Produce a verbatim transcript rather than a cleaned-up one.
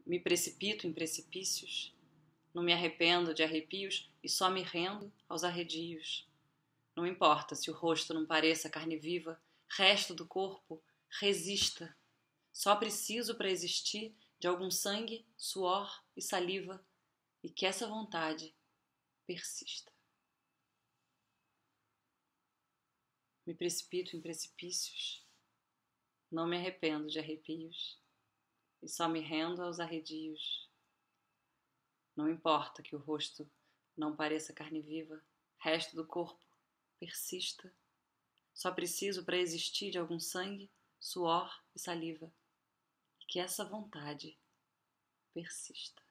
Me precipito em precipícios, não me arrependo de arrepios e só me rendo aos arredios. Não importa se o rosto não pareça carne viva, resto do corpo resista. Só preciso para existir de algum sangue, suor e saliva e que essa vontade persista. Me precipito em precipícios, não me arrependo de arrepios e só me rendo aos arredios. Não importa que o rosto não pareça carne viva, resto do corpo persista. Só preciso para existir de algum sangue, suor e saliva e que essa vontade persista.